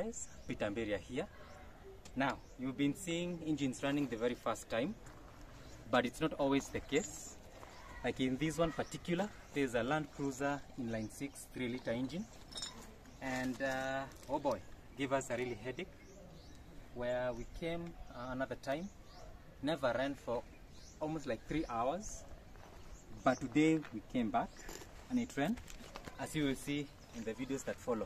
guys, Peter here. Now, you've been seeing engines running the very first time, but it's not always the case. Like in this one particular, there's a Land Cruiser inline 6 3-liter engine, and oh boy, gave us a really headache. Where we came another time, never ran for almost like 3 hours, but today we came back and it ran, as you will see in the videos that follow.